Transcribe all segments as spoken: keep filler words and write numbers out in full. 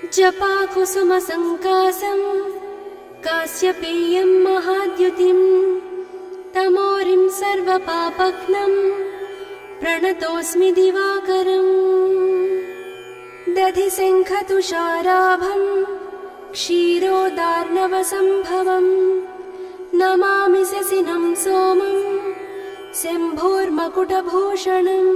जपाकुसुमसङ्कासं कास्यपेयं महाद्युतिं तमोरिं सर्वपापघ्नं प्रणतोऽस्मि दिवाकरम्। दधिशङ्खतुषाराभं क्षीरोदार्णवसम्भवम् नमामि शशिनं सोमं शम्भोर्मकुटभूषणम्।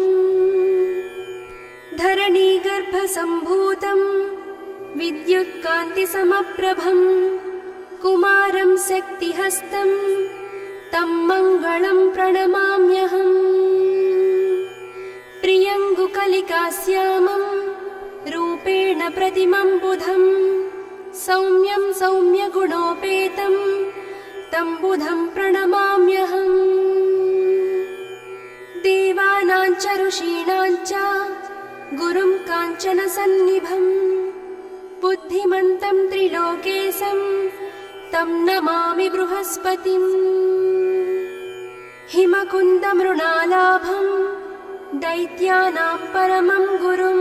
धरणीगर्भसम्भूतं विद्युत्कान्तिसमप्रभं कुमारं शक्तिहस्तं तं मङ्गलं प्रणमाम्यहम्। प्रियङ्गुकलिकाश्यामं रूपेण प्रतिमं बुधं सौम्यं सौम्यगुणोपेतं तं बुधं प्रणमाम्यहम्। देवानां च ऋषीणां च गुरुं काञ्चनसन्निभं बुद्धिमन्तं त्रिलोकेशं तं नमामि बृहस्पतिम्। हिमकुन्दमृणालाभं दैत्यानां परमं गुरुं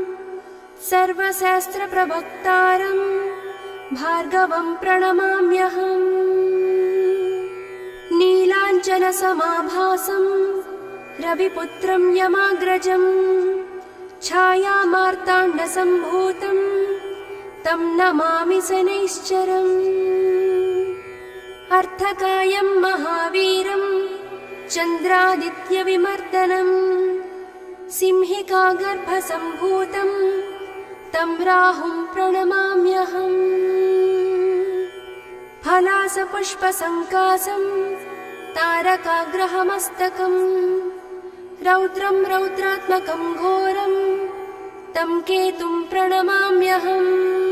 सर्वशास्त्रप्रवक्तारं भार्गवं प्रणमाम्यहम्। नीलाञ्जनसमाभासं रविपुत्रं यमाग्रजं छायामार्ताण्डसम्भूतं तं नमामि शनैश्चरम्। अर्थकायं महावीरं चन्द्रादित्यविमर्दनं सिंहिकागर्भसम्भूतं तं राहुं प्रणमाम्यहम्। फलासपुष्पसङ्कासं तारकाग्रहमस्तकम् रौद्रं रौद्रात्मकं घोरं तं केतुं प्रणमाम्यहम्।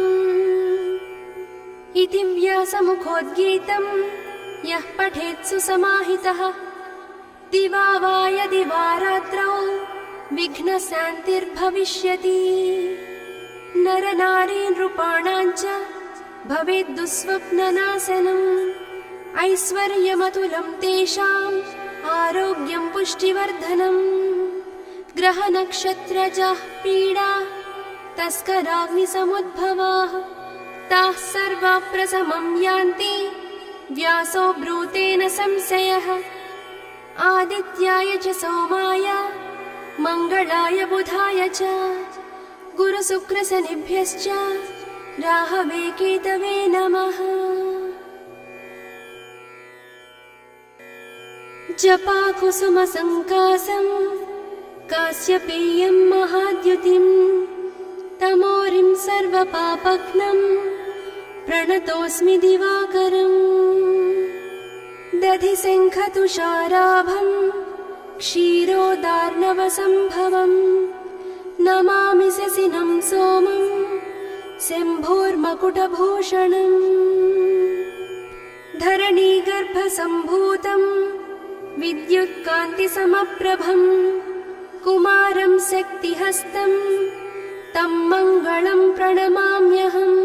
इति व्यासमुखोद्गीतं यः पठेत् सुसमाहितः दिवा वा यदि वा रात्रौ विघ्नशान्तिर्भविष्यति। नरनारी नृपाणां च भवेत् दुःस्वप्ननाशनम् ऐश्वर्यमतुलं तेषाम् आरोग्यं पुष्टिवर्धनम्। ग्रहनक्षत्रजाः पीडा तस्कराग्निसमुद्भवाः ताः सर्वा प्रशमं यान्ति व्यासो ब्रूतेन संशयः। आदित्याय च सोमाय मङ्गलाय बुधाय च गुरुशुक्रशनिभ्यश्च राहवे केतवे नमः। जपाकुसुमसङ्कासं कास्यपेयं महाद्युतिं तमोरिं सर्वपापघ्नं प्रणतोऽस्मि दिवाकरम्। दधिशङ्खतुषाराभं क्षीरोदार्णवसम्भवम् नमामि शशिनं सोमं शम्भोर्मकुटभूषणम्। धरणीगर्भसम्भूतं विद्युत्कान्तिसमप्रभं कुमारं शक्तिहस्तं तं मङ्गलं प्रणमाम्यहम्।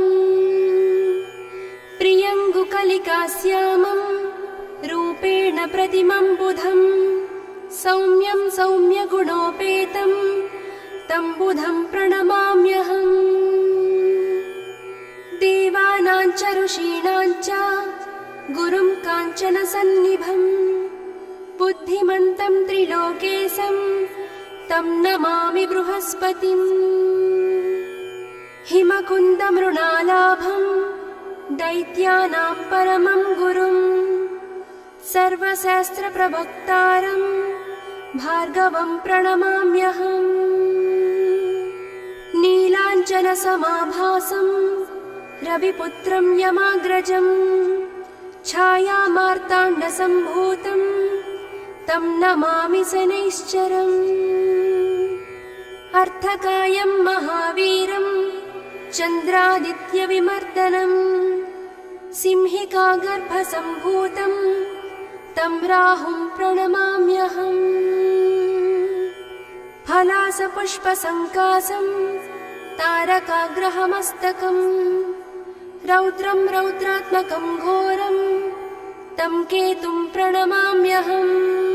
प्रियङ्गुकलिकाश्यामं रूपेण प्रतिमं बुधं सौम्यं सौम्यगुणोपेतं तं बुधं प्रणमाम्यहम्। देवानां च ऋषीणां च गुरुं काञ्चनसन्निभं बुद्धिमन्तं त्रिलोकेशं तं नमामि बृहस्पतिम्। हिमकुन्दमृणालाभं दैत्यानां परमं गुरुं सर्वशास्त्रप्रवक्तारं भार्गवं प्रणमाम्यहम्। नीलाञ्जनसमाभासं रविपुत्रं यमाग्रजं छायामार्ताण्डसम्भूतं तं नमामि शनैश्चरम्। अर्थकायं महावीरं चन्द्रादित्यविमर्दनं सिंहिकागर्भसम्भूतं तं राहुं प्रणमाम्यहम्। फलासपुष्पसङ्कासं तारकाग्रहमस्तकम् रौद्रं रौद्रात्मकं घोरं तं केतुं प्रणमाम्यहम्।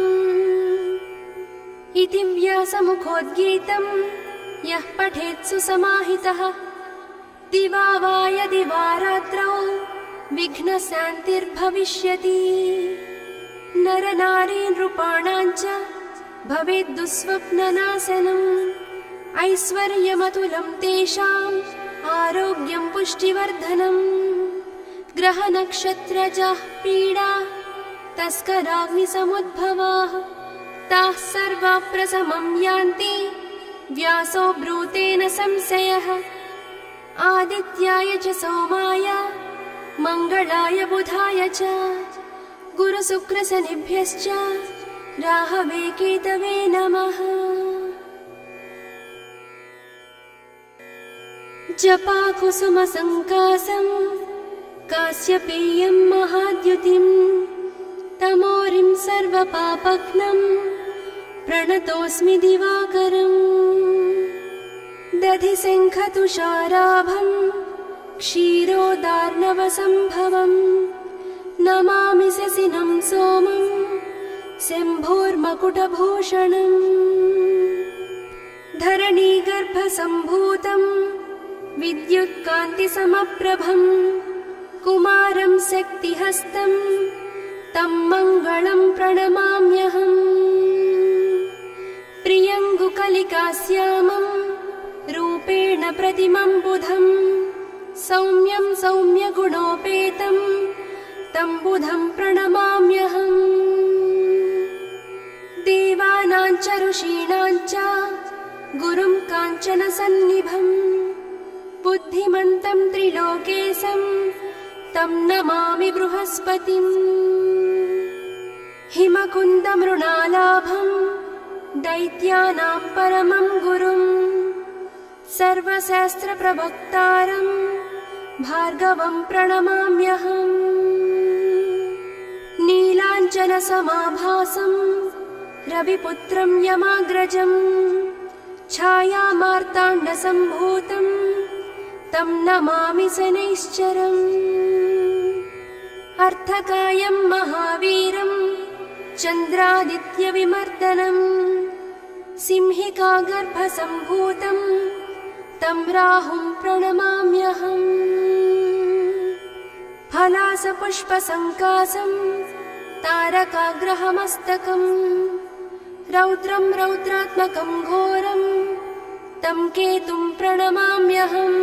इति व्यासमुखोद्गीतं यः पठेत् सुसमाहितः दिवा वा यदि वा रात्रौ विघ्नशान्तिर्भविष्यति। नरनारी नृपाणां च भवेत् दुःस्वप्ननाशनम्। ऐश्वर्यमतुलं तेषाम् आरोग्यं पुष्टिवर्धनम्। ग्रहनक्षत्रजाः पीडा तस्कराग्निसमुद्भवाः ताः सर्वा प्रशमं यान्ति व्यासो ब्रूतेन संशयः। आदित्याय च सोमाय मङ्गलाय बुधाय च गुरुशुक्रशनिभ्यश्च राहवे केतवे नमः। जपाकुसुमसङ्कासं काश्यपेयं महाद्युतिं तमोरिं सर्वपापघ्नं प्रणतोऽस्मि दिवाकरम्। दधिशङ्खतुषाराभं क्षीरोदार्णवसम्भवम् नमामि शशिनं सोमं शम्भोर्मकुटभूषणम्। धरणीगर्भसम्भूतं विद्युत्कान्तिसमप्रभम् कुमारं शक्तिहस्तं तं मङ्गलं प्रणमाम्यहम्। प्रियङ्गुकलिकाश्यामं रूपेण प्रतिमं बुधं सौम्यं सौम्यगुणोपेतं तं बुधं प्रणमाम्यहम्। देवानां च ऋषीणां च गुरुं काञ्चनसन्निभम् बुद्धिमन्तं त्रिलोकेशं तं नमामि बृहस्पतिम्। हिमकुन्दमृणालाभं दैत्यानां परमं गुरुं सर्वशास्त्रप्रवक्तारं भार्गवं प्रणमाम्यहम्। नीलाञ्जनसमाभासं रविपुत्रं यमाग्रजं छायामार्ताण्डसम्भूतं तं नमामि शनैश्चरम्। अर्थकायं महावीरं चन्द्रादित्यविमर्दनं सिंहिकागर्भसम्भूतं तं राहुं प्रणमाम्यहम्। फलासपुष्पसङ्कासं तारकाग्रहमस्तकम् रौद्रं रौद्रात्मकं घोरं तं केतुं प्रणमाम्यहम्।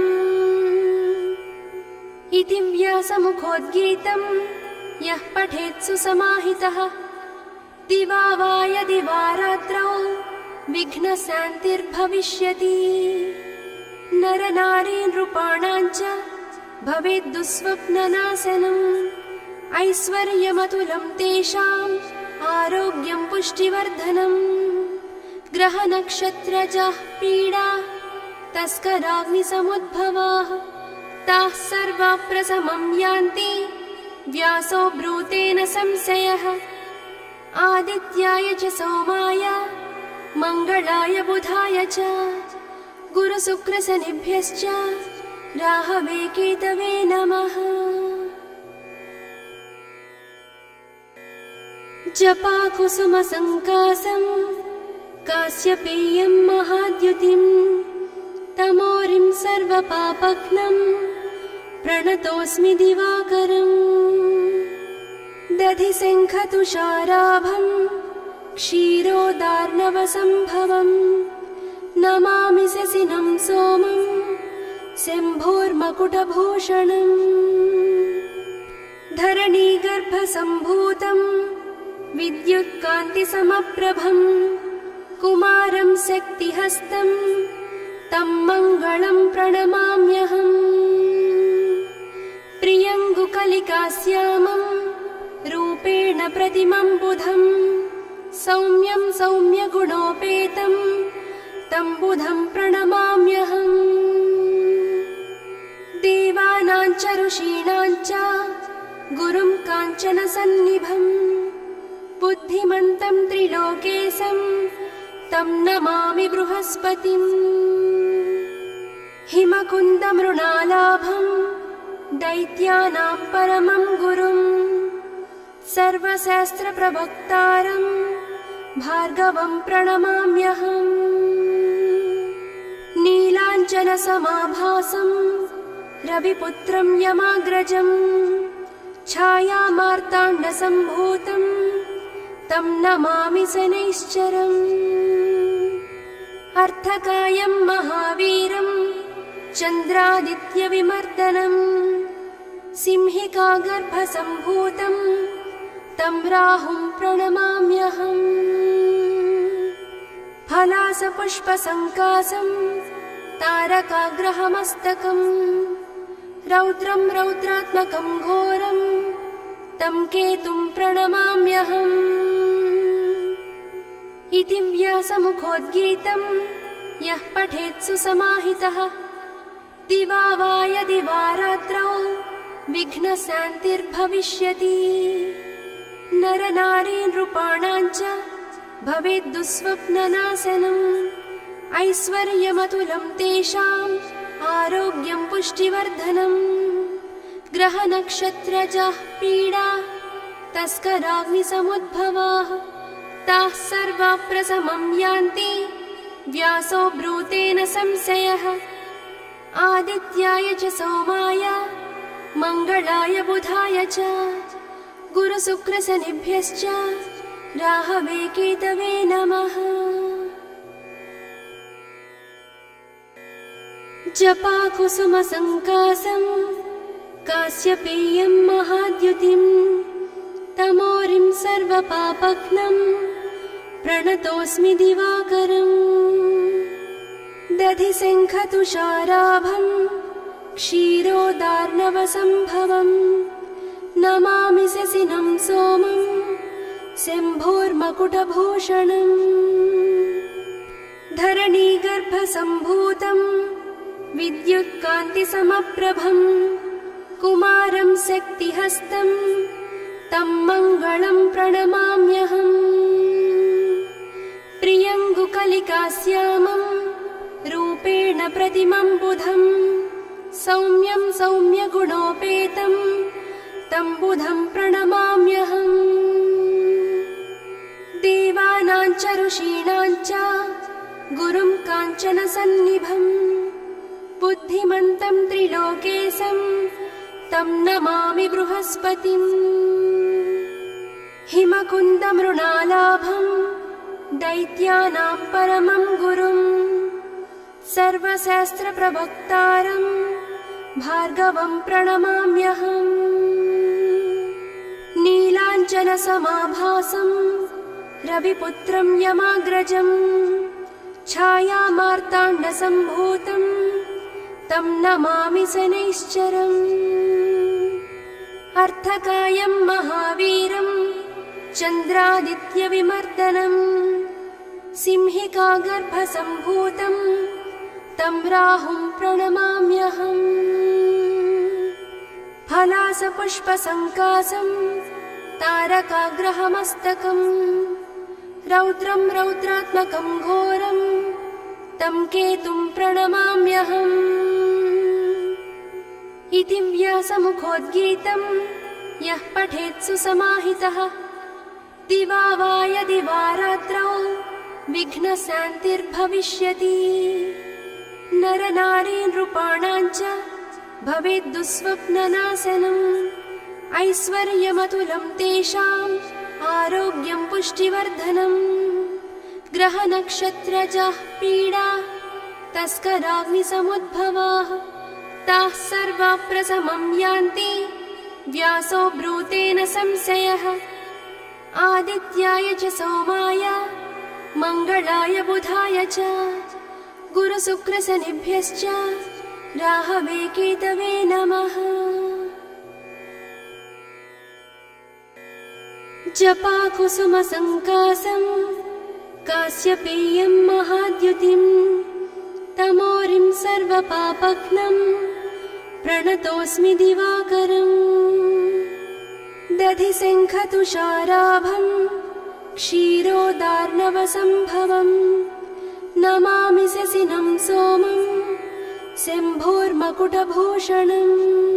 इति व्यासमुखोद्गीतं यः पठेत् सुसमाहितः दिवा वा यदि वा रात्रौ विघ्नशान्तिर्भविष्यति। नरनारी नृपाणां च भवेत् दुःस्वप्ननाशनम्। ऐश्वर्यमतुलं तेषाम् आरोग्यं पुष्टिवर्धनम्। ग्रहनक्षत्रजाः पीडा तस्कराग्निसमुद्भवाः ताः सर्वा प्रशमं यान्ति व्यासो ब्रूतेन संशयः। आदित्याय च सोमाय मङ्गलाय बुधाय च गुरुशुक्रशनिभ्यश्च राहवे केतवे नमः। जपाकुसुमसङ्कासं काश्यपेयं महाद्युतिं तमोरिं सर्वपापघ्नं प्रणतोऽस्मि दिवाकरम्। दधिशङ्खतुषाराभं क्षीरोदार्णवसम्भवम् नमामि शशिनं सोमं शम्भोर्मकुटभूषणम्। धरणीगर्भसम्भूतं विद्युत्कान्तिसमप्रभम् कुमारं शक्तिहस्तं तं मङ्गलं प्रणमाम्यहम्। प्रियङ्गुकलिकाश्यामं रूपेण प्रतिमं बुधं सौम्यं सौम्यगुणोपेतं तं बुधं प्रणमाम्यहम्। देवानां च ऋषीणां च गुरुं काञ्चनसन्निभम् बुद्धिमन्तं त्रिलोकेशं तं नमामि बृहस्पतिम्। हिमकुन्दमृणालाभं दैत्यानां परमं गुरुं सर्वशास्त्रप्रवक्तारं भार्गवं प्रणमाम्यहम्। नीलाञ्जनसमाभासं रविपुत्रं यमाग्रजम् छायामार्ताण्डसम्भूतं तं नमामि शनैश्चरम् अर्थकायं महावीरं चन्द्रादित्यविमर्दनम् सिंहिकागर्भसम्भूतं तं राहुं प्रणमाम्यहम् फलासपुष्पसङ्कासं तारकाग्रहमस्तकम् रौद्रं रौद्रात्मकं घोरं तं केतुं प्रणमाम्यहम् इति व्यासमुखोद्गीतं यः पठेत् सुसमाहितः दिवा वा यदि वा रात्रौ विघ्नशान्तिर्भविष्यति नरनारी नृपाणां च भवेत् दुःस्वप्ननाशनम् ऐश्वर्यमतुलं तेषाम् आरोग्यं पुष्टिवर्धनम् ग्रहनक्षत्रजाः पीडा तस्कराग्निसमुद्भवाः ताः सर्वा प्रशमं यान्ति व्यासो ब्रूतेन संशयः आदित्याय च सोमाय मङ्गलाय बुधाय च गुरुशुक्रशनिभ्यश्च राहवे केतवे नमः। जपाकुसुमसङ्कासं काश्यपेयं महाद्युतिं तमोरिं सर्वपापघ्नं प्रणतोऽस्मि दिवाकरम् दधिशङ्खतुषाराभं क्षीरोदार्णवसम्भवम् नमामि शशिनं सोमं शम्भोर्मकुटभूषणम् धरणीगर्भसम्भूतम् विद्युत्कान्तिसमप्रभम् कुमारं शक्तिहस्तं तं मङ्गलं प्रणमाम्यहम् प्रियङ्गुकलिकाश्यामं रूपेण प्रतिमं बुधं सौम्यं सौम्यगुणोपेतं तं बुधं प्रणमाम्यहम् देवानां च ऋषीणां च गुरुं काञ्चनसन्निभम् बुद्धिमन्तं त्रिलोकेशं तं नमामि बृहस्पतिम् हिमकुन्दमृणालाभं दैत्यानां परमं गुरुं सर्वशास्त्रप्रवक्तारं भार्गवं प्रणमाम्यहम् नीलाञ्जनसमाभासं रविपुत्रं यमाग्रजम् छायामार्ताण्डसम्भूतं तं नमामि शनैश्चरम् अर्थकायं महावीरं चन्द्रादित्यविमर्दनम् सिंहिकागर्भसम्भूतं तं राहुं प्रणमाम्यहम् फलासपुष्पसङ्कासं तारकाग्रहमस्तकम् रौद्रं रौद्रात्मकं घोरं तं केतुं प्रणमाम्यहम् इति व्यासमुखोद्गीतं यः पठेत् सुसमाहितः दिवा वा यदि वा रात्रौ विघ्नशान्तिर्भविष्यति नरनारी नृपाणां च भवेत् दुःस्वप्ननाशनम् ऐश्वर्यमतुलं तेषाम् आरोग्यं पुष्टिवर्धनम् ग्रहनक्षत्रजाः पीडा तस्कराग्निसमुद्भवाः ताः सर्वा प्रशमं यान्ति व्यासो ब्रूतेन संशयः आदित्याय च सोमाय मङ्गलाय बुधाय च गुरुशुक्रशनिभ्यश्च राहवे केतवे नमः। जपाकुसुमसङ्कासं काश्यपेयं महाद्युतिं तमोरिं सर्वपापघ्नं प्रणतोऽस्मि दिवाकरम् दधिशङ्खतुषाराभं क्षीरोदार्णवसम्भवम् नमामि शशिनं सोमं शम्भोर्मकुटभूषणम्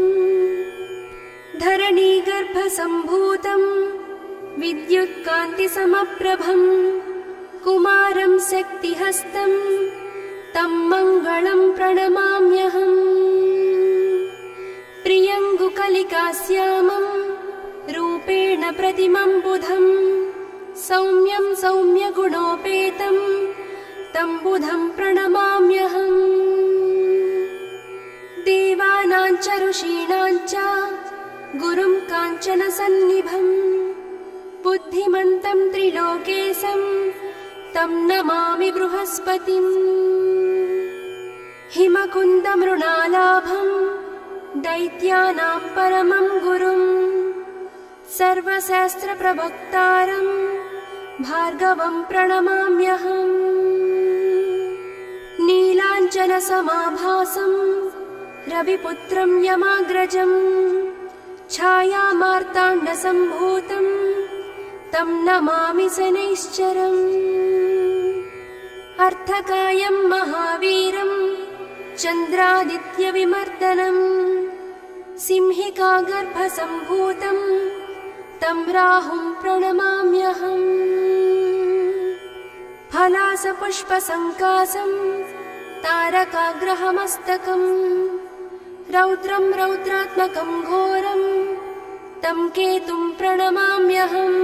धरणीगर्भसम्भूतम् विद्युत्कान्तिसमप्रभम् कुमारं शक्तिहस्तं तं मङ्गलं प्रणमाम्यहम् प्रियङ्गुकलिकास्यामं रूपेण प्रतिमं बुधं सौम्यं सौम्यगुणोपेतं तं बुधं प्रणमाम्यहम्। देवानां च ऋषीणां च गुरुं काञ्चनसन्निभं बुद्धिमन्तं त्रिलोकेशं तं नमामि बृहस्पतिम्। हिमकुन्दमृणालाभं दैत्यानां परमं गुरुं सर्वशास्त्रप्रवक्तारं भार्गवं प्रणमाम्यहम्। नीलाञ्जनसमाभासं रविपुत्रं यमाग्रजं छायामार्ताण्डसम्भूतं तं नमामि शनैश्चरम्। अर्थकायं महावीरं चन्द्रादित्यविमर्दनं सिंहिकागर्भसम्भूतं तं राहुं प्रणमाम्यहम्। फलासपुष्पसङ्कासं तारकाग्रहमस्तकं रौद्रं रौद्रात्मकं घोरं तं केतुं प्रणमाम्यहम्।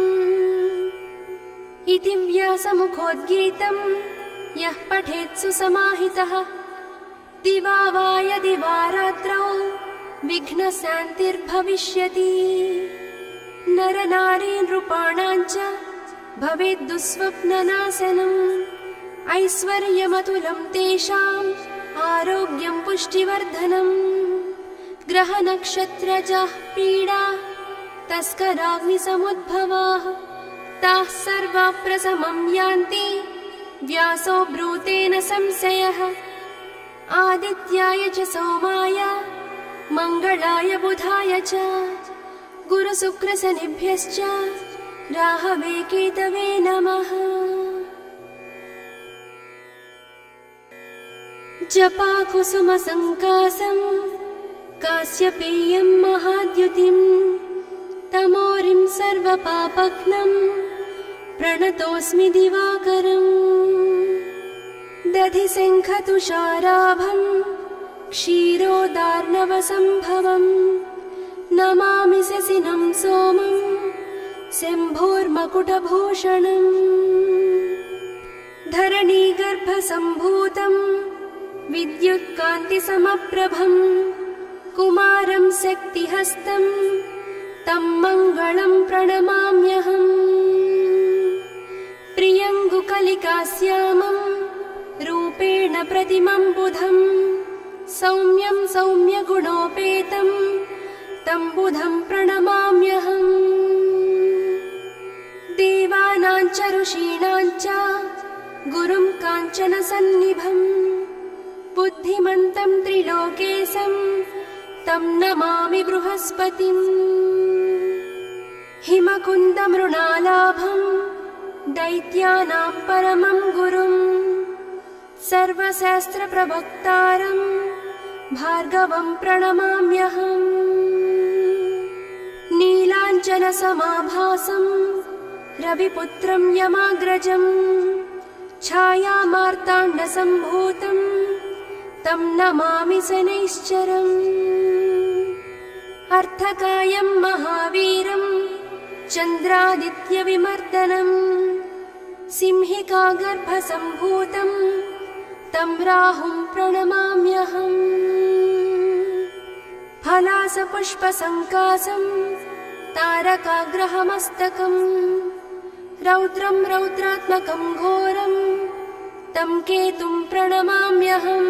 इति व्यासमुखोद्गीतं यः पठेत् सुसमाहितः दिवा वा यदि वा रात्रौ विघ्नशान्तिर्भविष्यति। नरनारी नृपाणां च भवेत् दुःस्वप्ननाशनम् ऐश्वर्यमतुलं तेषाम् आरोग्यं पुष्टिवर्धनम्। ग्रहनक्षत्रजाः पीडा तस्कराग्निसमुद्भवाः ताः सर्वा प्रशमं यान्ति व्यासो ब्रूतेन संशयः। आदित्याय च सोमाय मङ्गलाय बुधाय च गुरुशुक्रशनिभ्यश्च राहवे केतवे नमः। जपाकुसुमसङ्कासं काश्यपेयं महाद्युतिं तमोरिं सर्वपापघ्नं प्रणतोऽस्मि दिवाकरम्। दधिशङ्खतुषाराभं क्षीरोदार्णवसम्भवं नमामि शशिनं सोमं शम्भोर्मकुटभूषणम्। धरणीगर्भसम्भूतं विद्युत्कान्तिसमप्रभं कुमारं शक्तिहस्तं तं मङ्गलं प्रणमाम्यहम्। प्रियङ्गुकलिकास्यामं रूपेण प्रतिमं बुधं सौम्यं सौम्यगुणोपेतं तं बुधं प्रणमाम्यहम्। देवानां च ऋषीणां च गुरुं काञ्चनसन्निभं बुद्धिमन्तं त्रिलोकेशं तं नमामि बृहस्पतिम्। हिमकुन्दमृणालाभं दैत्यानां परमं गुरुं सर्वशास्त्रप्रवक्तारं भार्गवं प्रणमाम्यहम्। नीलाञ्जनसमाभासं रविपुत्रं यमाग्रजं छायामार्ताण्डसम्भूतं तं नमामि शनैश्चरम्। अर्थकायं महावीरं चन्द्रादित्यविमर्दनं सिंहिकागर्भसम्भूतं तं राहुं प्रणमाम्यहम्। फलासपुष्पसङ्कासं तारकाग्रहमस्तकं रौद्रं रौद्रात्मकं घोरं तं केतुं प्रणमाम्यहम्।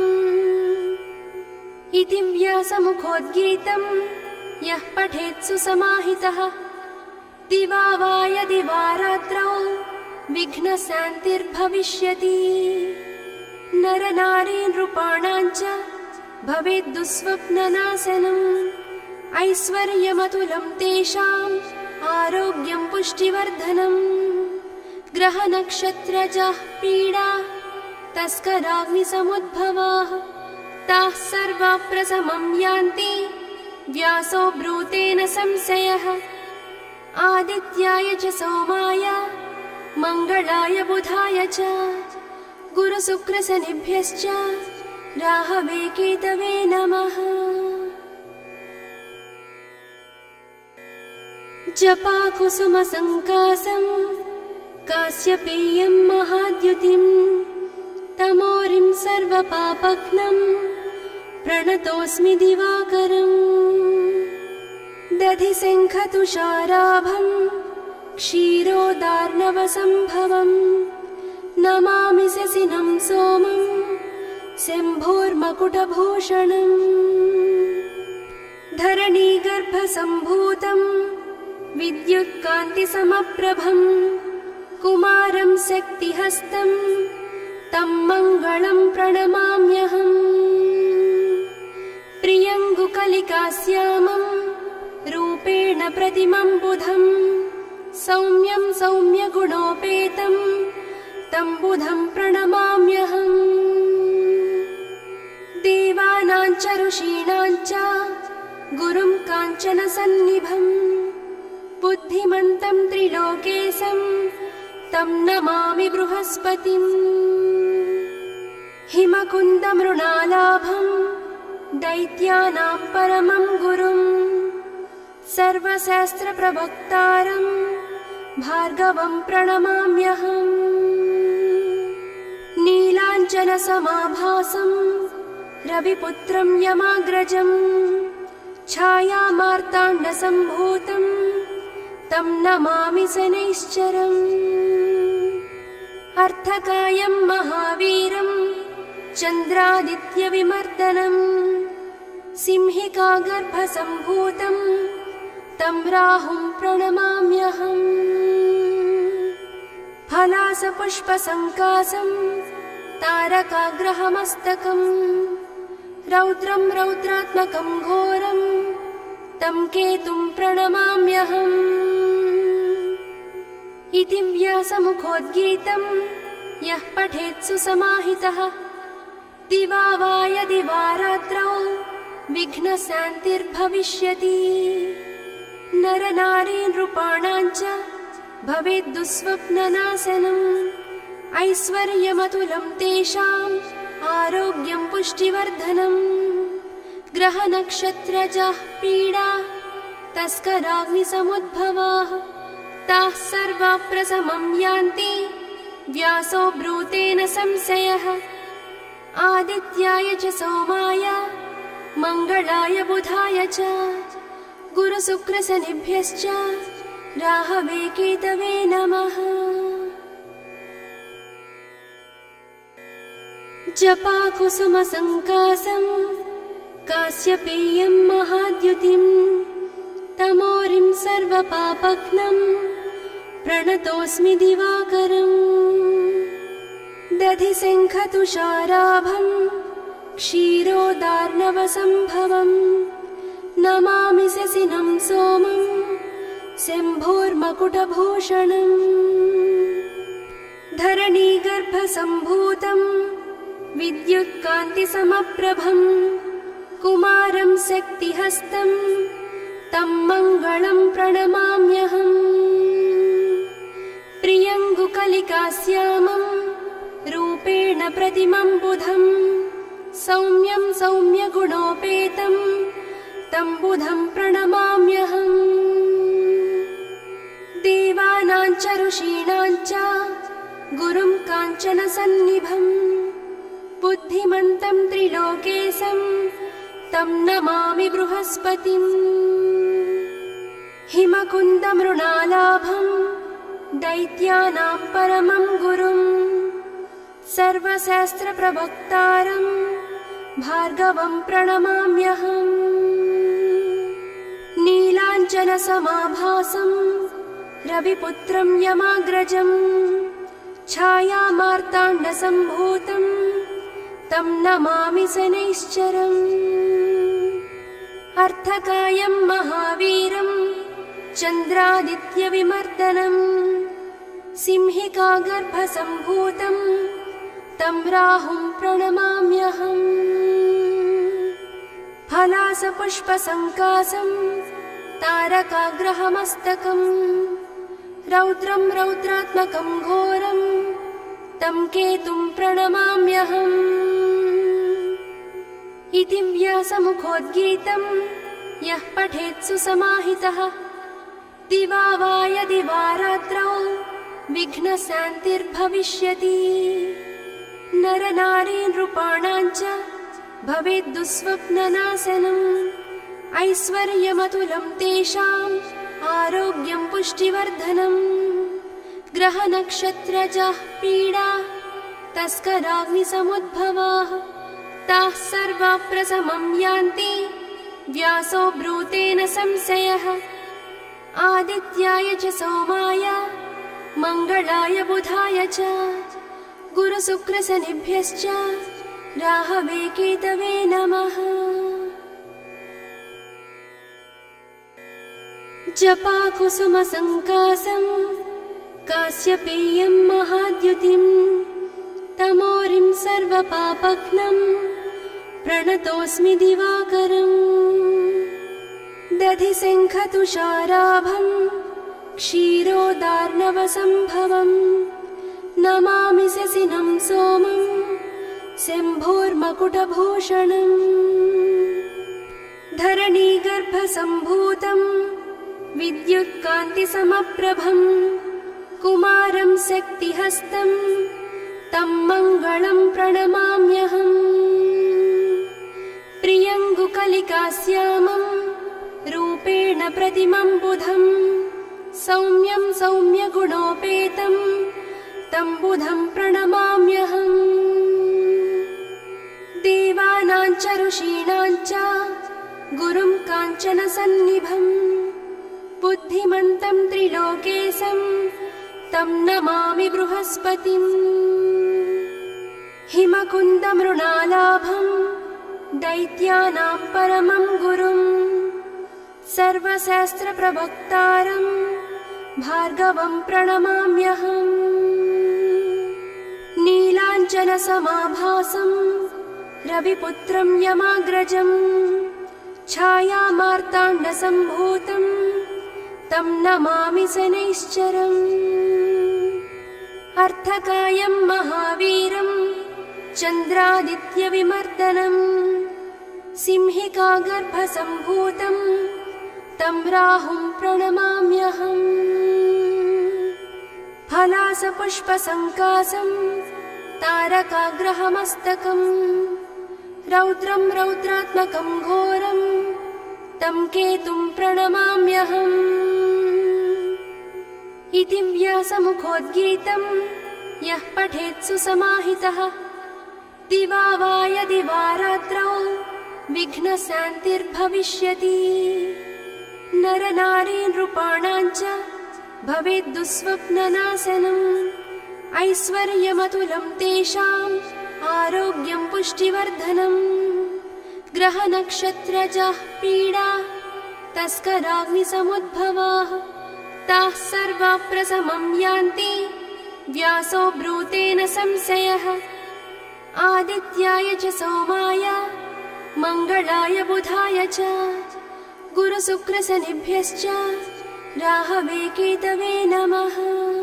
इति व्यासमुखोद्गीतं यः पठेत् सुसमाहितः दिवा वा यदि वा रात्रौ विघ्नशान्तिर्भविष्यति। नरनारी नृपाणां च भवेत् दुःस्वप्ननाशनम् ऐश्वर्यमतुलं तेषाम् आरोग्यं पुष्टिवर्धनम्। ग्रहनक्षत्रजाः पीडा तस्कराग्निसमुद्भवाः ताः सर्वा प्रशमं यान्ति व्यासो ब्रूतेन संशयः। आदित्याय च सोमाय मङ्गलाय बुधाय च गुरुशुक्रशनिभ्यश्च राहवे केतवे नमः। जपाकुसुमसङ्कासं कास्यपेयं महाद्युतिं तमोरिं सर्वपापघ्नं प्रणतोऽस्मि दिवाकरम् दधिशङ्खतुषाराभं क्षीरोदार्णवसम्भवम् नमामि शशिनं सोमं शम्भोर्मकुटभूषणम् धरणीगर्भसम्भूतं विद्युत्कान्तिसमप्रभम् कुमारं शक्तिहस्तं तं मङ्गलं प्रणमाम्यहम् प्रियङ्गुकलिकाश्यामं रूपेण प्रतिमं बुधं सौम्यं सौम्यगुणोपेतं तं बुधं प्रणमाम्यहम् देवानां च ऋषीणां च गुरुं काञ्चनसन्निभं बुद्धिमन्तं त्रिलोकेशं तं नमामि बृहस्पतिम् हिमकुन्दमृणालाभं दैत्यानां परमं गुरुं सर्वशास्त्रप्रवक्तारं भार्गवं प्रणमाम्यहम् नीलाञ्जनसमाभासं रविपुत्रं यमाग्रजं छायामार्ताण्डसम्भूतं तं नमामि शनैश्चरम् अर्थकायं महावीरं चन्द्रादित्यविमर्दनं सिंहिकागर्भसम्भूतं तं राहुं प्रणमाम्यहम् फलासपुष्पसङ्कासं तारकाग्रहमस्तकम् रौद्रं रौद्रात्मकं घोरं तं केतुं प्रणमाम्यहम् इति व्यासमुखोद्गीतं यः पठेत् सुसमाहितः दिवा वा यदि वा रात्रौ विघ्नशान्तिर्भविष्यति नरनारी नृपाणां च भवेत् दुःस्वप्ननाशनम् ऐश्वर्यमतुलं तेषाम् आरोग्यं पुष्टिवर्धनम् ग्रहनक्षत्रजाः पीडा तस्कराग्निसमुद्भवाः ताः सर्वा प्रशमं यान्ति व्यासो ब्रूतेन संशयः आदित्याय च सोमाय मङ्गलाय बुधाय च गुरुशुक्रशनिभ्यश्च राहवे केतवे नमः। जपाकुसुमसङ्कासं कास्यपेयं महाद्युतिं तमोरिं सर्वपापघ्नं प्रणतोऽस्मि दिवाकरम् दधिशङ्खतुषाराभं क्षीरोदार्णवसम्भवम् नमामि शशिनं सोमं शम्भोर्मकुटभूषणम् धरणीगर्भसम्भूतं विद्युत्कान्तिसमप्रभम् कुमारं शक्तिहस्तं तं मङ्गलं प्रणमाम्यहम् प्रियङ्गुकलिकाश्यामं रूपेण प्रतिमं बुधं सौम्यं सौम्यगुणोपेतं तं बुधं प्रणमाम्यहम् देवानां च ऋषीणां च गुरुं काञ्चनसन्निभं बुद्धिमन्तं त्रिलोकेशं तं नमामि बृहस्पतिम् हिमकुन्दमृणालाभं दैत्यानां परमं गुरुं सर्वशास्त्रप्रवक्तारं भार्गवं प्रणमाम्यहम् नीलाञ्जनसमाभासं रविपुत्रं यमाग्रजं छायामार्ताण्डसम्भूतं तं नमामि शनैश्चरम् अर्थकायं महावीरं चन्द्रादित्यविमर्दनं सिंहिकागर्भसम्भूतं तं राहुं प्रणमाम्यहम् फलासपुष्पसङ्कासं तारकाग्रहमस्तकम् रौद्रं रौद्रात्मकं घोरं तं केतुं प्रणमाम्यहम् इति व्यासमुखोद्गीतं यः पठेत् सुसमाहितः दिवा वा यदि वा रात्रौ विघ्नशान्तिर्भविष्यति। नरनारी नृपाणां च भवेत् दुःस्वप्ननाशनम्। ऐश्वर्यमतुलं तेषाम् आरोग्यं पुष्टिवर्धनम्। ग्रहनक्षत्रजाः पीडा तस्कराग्निसमुद्भवाः ताः सर्वा प्रशमं यान्ति व्यासो ब्रूतेन संशयः। आदित्याय च सोमाय मङ्गलाय बुधाय च गुरुशुक्रशनिभ्यश्च राहवे केतवे नमः। जपाकुसुमसङ्कासं कास्यपेयं महाद्युतिं तमोरिं सर्वपापघ्नं प्रणतोऽस्मि दिवाकरम्। दधिशङ्खतुषाराभं क्षीरोदार्णवसम्भवम् नमामि शशिनं सोमं शम्भोर्मकुटभूषणम्। धरणीगर्भसम्भूतं विद्युत्कान्तिसमप्रभम् कुमारं शक्तिहस्तं तं मङ्गलं प्रणमाम्यहम्। प्रियङ्गुकलिकाश्यामं रूपेण प्रतिमं बुधं सौम्यं सौम्यगुणोपेतं तं बुधं प्रणमाम्यहम्। देवानां च ऋषीणां च गुरुं काञ्चनसन्निभम् बुद्धिमन्तं त्रिलोकेशं तं नमामि बृहस्पतिम्। हिमकुन्दमृणालाभं दैत्यानां परमं गुरुं सर्वशास्त्रप्रवक्तारं भार्गवं प्रणमाम्यहम्। नीलाञ्जनसमाभासं रविपुत्रं यमाग्रजं छायामार्ताण्डसम्भूतं तं नमामि शनैश्चरम्। अर्थकायं महावीरं चन्द्रादित्यविमर्दनं सिंहिकागर्भसम्भूतं तं राहुं प्रणमाम्यहम्। फलासपुष्पसङ्कासं तारकाग्रहमस्तकम् रौद्रं रौद्रात्मकं घोरं तं केतुं प्रणमाम्यहम्। इति व्यासमुखोद्गीतं यः पठेत् सुसमाहितः दिवा वा यदि वा रात्रौ विघ्नशान्तिर्भविष्यति। नरनारी नृपाणां च भवेत् दुःस्वप्ननाशनम्। ऐश्वर्यमतुलं तेषाम् आरोग्यं पुष्टिवर्धनम्। ग्रहनक्षत्रजाः पीडा तस्कराग्निसमुद्भवाः ताः सर्वा प्रशमं यान्ति व्यासो ब्रूतेन संशयः। आदित्याय च सोमाय मङ्गलाय बुधाय च गुरुशुक्रशनिभ्यश्च राहवे केतवे नमः।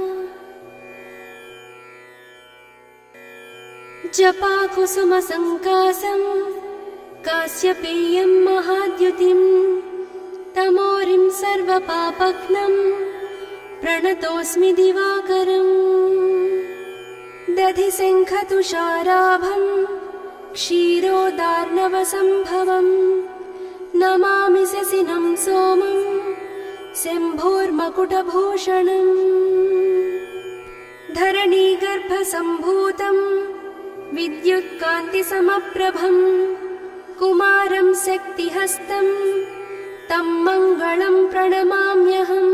जपाकुसुमसङ्कासं कास्यपेयं महाद्युतिं तमोरिं सर्वपापघ्नं प्रणतोऽस्मि दिवाकरम्। दधिशङ्खतुषाराभं क्षीरोदार्णवसम्भवम् नमामि शशिनं सोमं शम्भोर्मकुटभूषणम्। धरणीगर्भसम्भूतं विद्युत्कान्तिसमप्रभम् कुमारं शक्तिहस्तं तं मङ्गलं प्रणमाम्यहम्।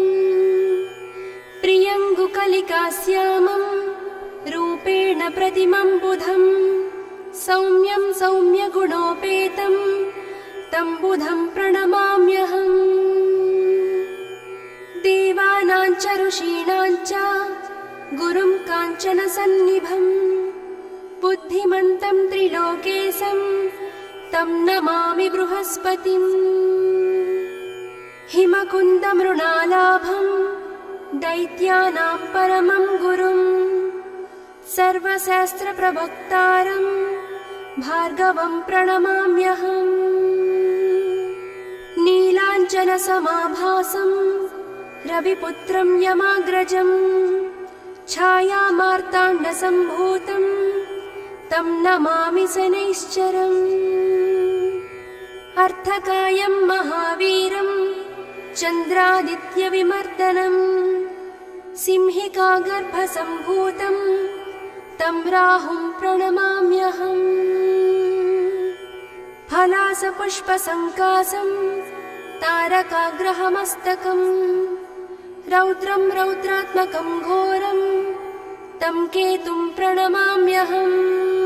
प्रियङ्गुकलिकाश्यामं रूपेण प्रतिमं बुधं सौम्यं सौम्यगुणोपेतं तं बुधं प्रणमाम्यहम्। देवानां च ऋषीणां च गुरुं काञ्चनसन्निभम् बुद्धिमन्तं त्रिलोकेशं तं नमामि बृहस्पतिम्। हिमकुन्दमृणालाभं दैत्यानां परमं गुरुं सर्वशास्त्रप्रवक्तारं भार्गवं प्रणमाम्यहम्। नीलाञ्जनसमाभासं रविपुत्रं यमाग्रजम् छायामार्ताण्डसम्भूतं तं नमामि शनैश्चरम् अर्थकायं महावीरं चन्द्रादित्यविमर्दनम् सिंहिकागर्भसम्भूतं तं राहुं प्रणमाम्यहम् फलासपुष्पसङ्कासं तारकाग्रहमस्तकम् रौद्रं रौद्रात्मकं घोरं तं केतुं प्रणमाम्यहम्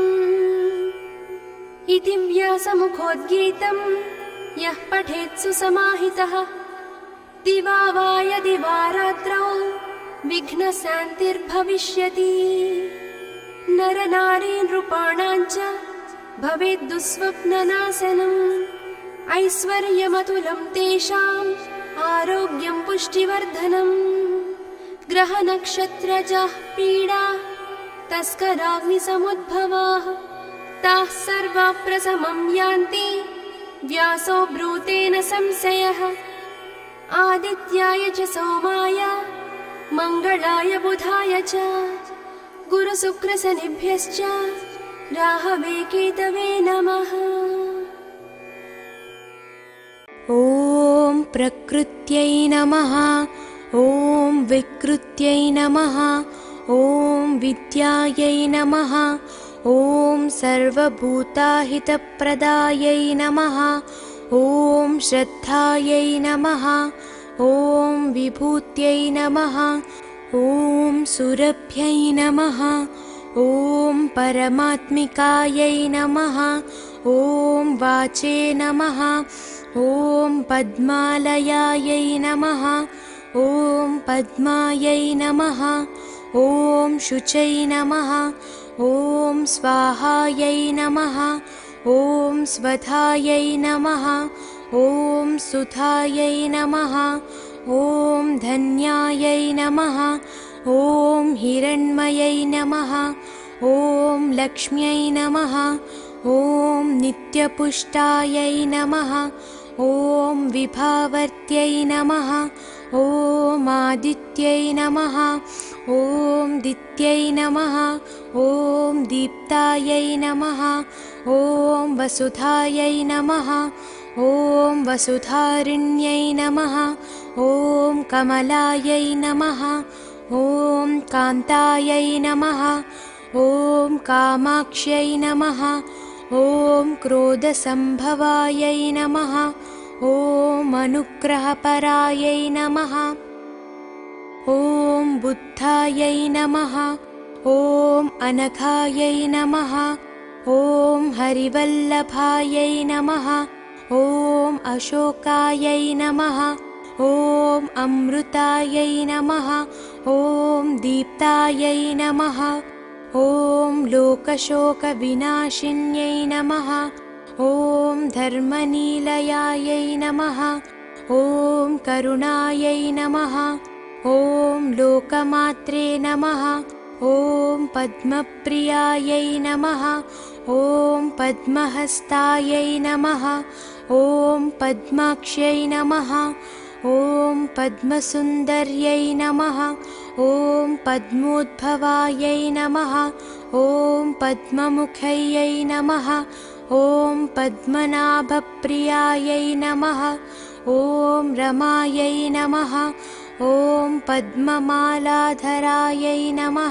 इति व्यासमुखोद्गीतं यः पठेत् सुसमाहितः दिवा वा यदि वा रात्रौ विघ्नशान्तिर्भविष्यति नरनारी नृपाणां च भवेत् दुःस्वप्ननाशनम् ऐश्वर्यमतुलं तेषाम् आरोग्यं पुष्टिवर्धनम् ग्रहनक्षत्रजाः पीडा तस्कराग्निसमुद्भवाः ताः सर्वा प्रशमं यान्ति व्यासो ब्रूतेन संशयः आदित्याय च सोमाय मङ्गलाय बुधाय च गुरुशुक्रशनिभ्यश्च राहवे केतवे नमः। ॐ प्रकृत्यै नमः। ॐ विकृत्यै नमः। ॐ विद्यायै नमः। ॐ सर्वभूताहितप्रदायै नमः। ॐ श्रद्धायै नमः। ॐ विभूत्यै नमः। ॐ सुरभ्यै नमः। ॐ परमात्मिकायै नमः। ॐ वाचे नमः। ॐ पद्मालयायै नमः। ॐ पद्मायै नमः। ॐ शुचै नमः। ॐ स्वाहायै नमः। ॐ स्वधायै नमः। ॐ सुधायै नमः। ॐ धन्यायै नमः। ॐ हिरण्मयै नमः। ॐ लक्ष्म्यै नमः। ॐ नित्यपुष्टायै नमः। ॐ विभावर्त्यै नमः। ॐ आदित्यै नमः। ॐ दित्यै नमः। ॐ दीप्तायै नमः। ॐ वसुधायै नमः। ॐ वसुधारिण्यै नमः। ॐ कमलायै नमः। ॐ कान्तायै नमः। ॐ कामाक्ष्यै नमः। ॐ क्रोधसम्भवायै नमः। ॐ अनुग्रहपरायै नमः। ॐ बुद्धायै नमः। ॐ अनघायै नमः। ॐ हरिवल्लभायै नमः। ॐ अशोकायै नमः। ॐ अमृतायै नमः। ॐ दीप्तायै नमः। ॐ लोकशोकविनाशिन्यै नमः। ॐ धर्मनीलयायै नमः। ॐ करुणायै नमः। ॐ लोकमात्रे नमः। ॐ पद्मप्रियायै नमः। ॐ पद्महस्तायै नमः। ॐ पद्माक्ष्यै नमः। ॐ पद्मसुन्दर्यै नमः। ॐ पद्मोद्भवायै नमः। ॐ पद्ममुख्यै नमः। ॐ पद्मनाभप्रियायै नमः। ॐ रमायै नमः। ॐ पद्ममालाधरायै नमः।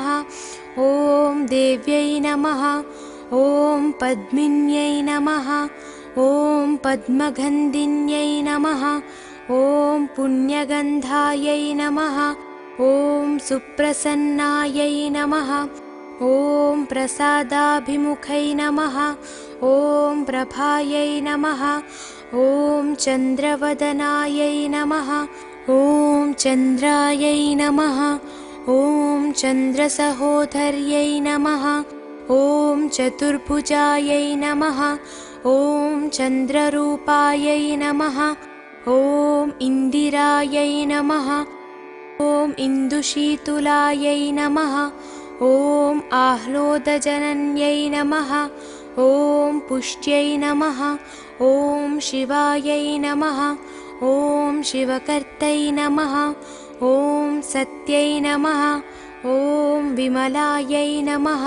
ॐ देव्यै नमः। ॐ पद्मिन्यै नमः। ॐ पद्मगन्धिन्यै नमः। ॐ पुण्यगन्धायै नमः। ॐ सुप्रसन्नायै नमः। ॐ प्रसादाभिमुखै नमः। ॐ प्रभायै नमः। ॐ चन्द्रवदनायै नमः। ॐ चन्द्रायै नमः। ॐ चन्द्रसहोदर्यै नमः। ॐ चतुर्भुजायै नमः। ॐ चन्द्ररूपायै नमः। ॐ इन्दिरायै नमः। ॐ इन्दुशीतुलायै नमः। ॐ आह्लादजनन्यै नमः। ॐ पुष्ट्यै नमः। ॐ शिवायै नमः। ॐ शिवकर्त्यै नमः। ॐ सत्यै नमः। ॐ विमलायै नमः।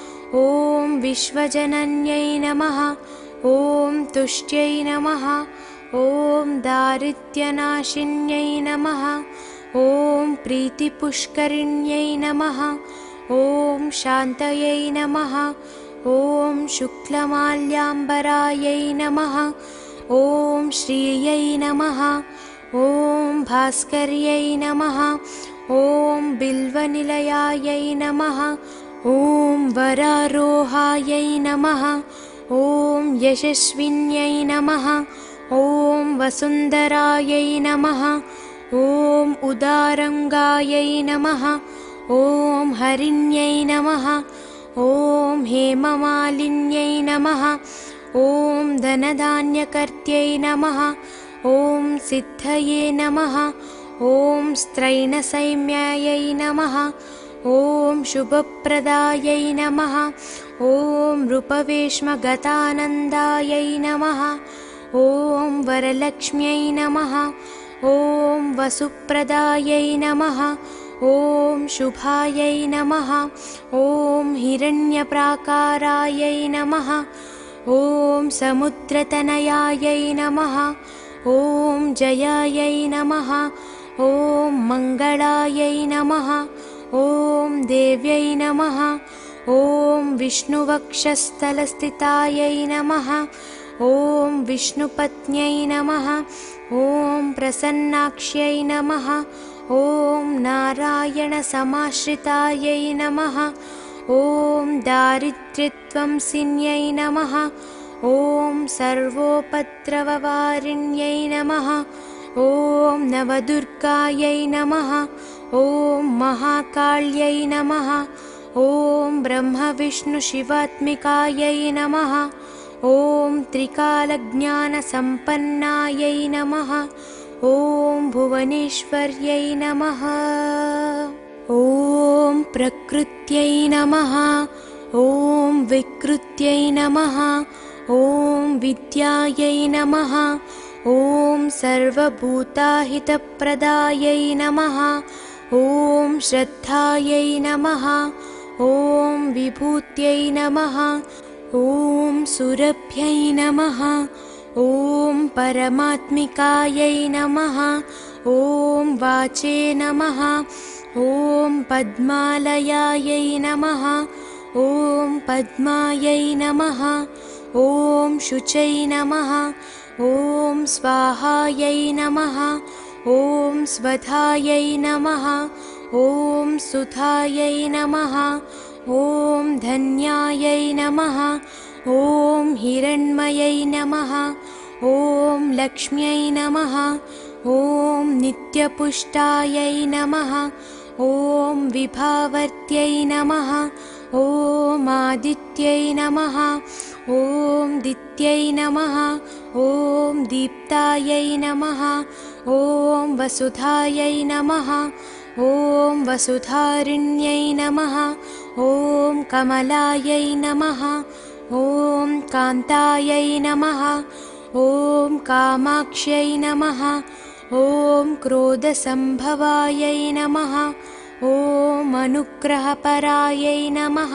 ॐ विश्वजनन्यै नमः। ॐ तुष्ट्यै नमः। ॐ दारिद्र्यनाशिन्यै नमः। ॐ प्रीतिपुष्करिण्यै नमः। ॐ शान्तयै नमः। ॐ शुक्लमाल्याम्बरायै नमः। ॐ श्रियै नमः। ॐ भास्कर्यै नमः। ॐ बिल्वनिलयायै नमः। ॐ वरारोहायै नमः। ॐ यशस्विन्यै नमः। ॐ वसुन्धरायै नमः। ॐ उदारङ्गायै नमः। ॐ हरिण्यै नमः। ॐ हेममालिन्यै नमः। ॐ धनधान्यकर्त्यै नमः। ॐ सिद्धये नमः। ॐ स्त्रैणसैम्यायै नमः। ॐ शुभप्रदायै नमः। ॐ रूपवेश्मगतानन्दायै नमः। ॐ वरलक्ष्म्यै नमः। ॐ वसुप्रदायै नमः। ॐ शुभायै नमः। ॐ हिरण्यप्राकारायै नमः। ॐ समुद्रतनयायै नमः। ॐ जयायै नमः। ॐ मङ्गलायै नमः। ॐ देव्यै नमः। ॐ विष्णुवक्षस्थलस्थितायै नमः। ॐ विष्णुपत्न्यै नमः। ॐ प्रसन्नाक्ष्यै नमः। ॐ नारायणसमाश्रितायै नमः। ॐ दारिद्र्यध्वंसिन्यै नमः। ॐ सर्वोपद्रववारिण्यै नमः। ॐ नवदुर्गायै नमः। ॐ महाकाल्यै नमः। ॐ ब्रह्मविष्णुशिवात्मिकायै नमः। ॐ त्रिकालज्ञानसम्पन्नायै नमः। ॐ भुवनेश्वर्यै नमः। ॐ प्रकृत्यै नमः। ॐ विकृत्यै नमः। ॐ विद्यायै नमः। ॐ सर्वभूताहितप्रदायै नमः। ॐ श्रद्धायै नमः। ॐ विभूत्यै नमः। ॐ सुरभ्यै नमः। ॐ परमात्मिकायै नमः। ॐ वाचे नमः। ॐ पद्मालयायै नमः। ॐ पद्मायै नमः। ॐ शुचै नमः। ॐ स्वाहायै नमः। ॐ स्वधायै नमः। ॐ सुधायै नमः। ॐ धन्यायै नमः। ॐ हिरण्मयै नमः। ॐ लक्ष्म्यै नमः। ॐ नित्यपुष्टायै नमः। ॐ विभावर्त्यै नमः। ॐ आदित्यै नमः। ॐ दित्यै नमः। ॐ दीप्तायै नमः। ॐ वसुधायै नमः। ॐ वसुधारिण्यै नमः। ॐ कमलायै नमः। ॐ कान्तायै नमः। ॐ कामाक्ष्यै नमः। ॐ क्रोधसम्भवायै नमः। ॐ अनुग्रहपरायै नमः।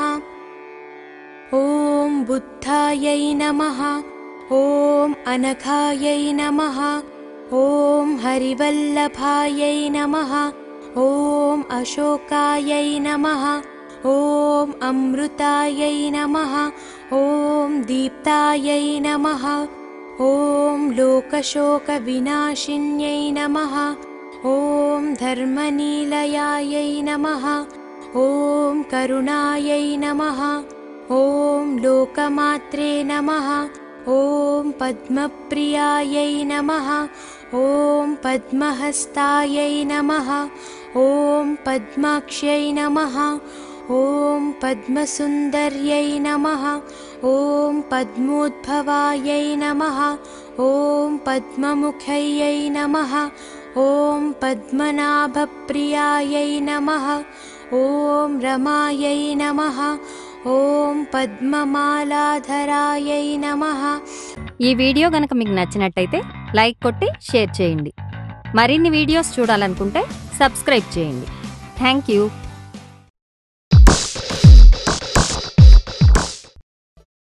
ॐ बुद्धायै नमः। ॐ अनघायै नमः। ॐ हरिवल्लभायै नमः। ॐ अशोकायै नमः। ॐ अमृतायै नमः। ॐ दीप्तायै नमः। ॐ लोकशोकविनाशिन्यै नमः। ॐ धर्मनीलयायै नमः। ॐ करुणायै नमः। ॐ लोकमात्रे नमः। ॐ पद्मप्रियायै नमः। ॐ पद्महस्तायै नमः। ॐ पद्माक्ष्यै नमः। ॐ पद्मसुन्दर्यै नमः। ॐ पद्मोद्भवायै नमः। ॐ पद्ममुख्यै नमः। ॐ पद्मनाभप्रियायै नमः। ॐ रमायै नमः। ॐ పద్మమాలాధరాయై నమః. ఈ వీడియో గనుక మీకు నచ్చినట్టయితే లైక్ కొట్టి షేర్ చేయండి. మరిన్ని వీడియోస్ చూడాలనుకుంటే సబ్స్క్రైబ్ చేయండి. Thank you.